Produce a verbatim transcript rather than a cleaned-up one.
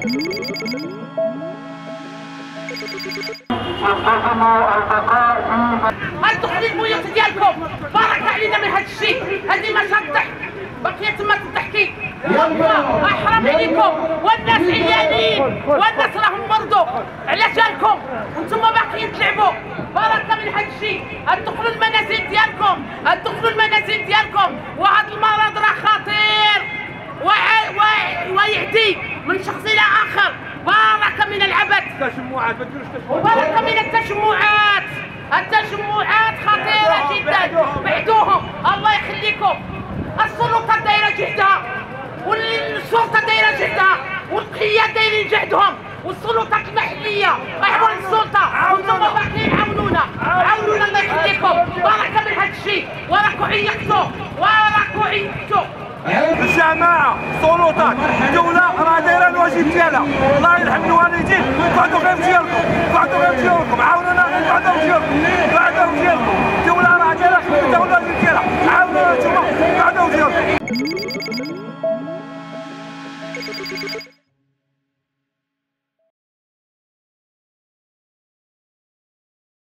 غتدخلوا البيوت ديالكم، بارك علينا من هذا الشيء، هذه ما تضحك، باقيه تما تضحكي، احرم عليكم، والناس عيانين، والناس راهم مرضوا، على جالكم، وانتم باقيين تلعبوا، بارك من هذا الشيء، ادخلوا المنازل ديالكم، ادخلوا المنازل ديالكم، وهذا المرض راه خطير، ويعدي من شخص الى اخر، بارك من العبث. التجمعات ما ديروش تجمعات. وبارك من التجمعات، التجمعات خطيرة جدا، بعدوهم، الله يخليكم. السلطة دايرة جهدها، والشرطة دايرة جهدها، والقيادة دايرين جهدهم، والسلطات المحلية رايحون للسلطة، وانتم باقيين عاونونا، عاونونا الله يخليكم، بارك من هذا الشيء، وراكم عيقتوا، وراكم عيقتوا. الجماعة السلطات الدولة راه دايرة الواجب ديالها، الله يرحم الوالدين، قعدوا غير ديالكم، قعدوا غير ديالكم، عاونونا غير قعدوا ديالكم، قعدوا ديالكم، الدولة راه دايرة خدمتها والواجب ديالها، عاونونا نتوما قعدوا ديالكم.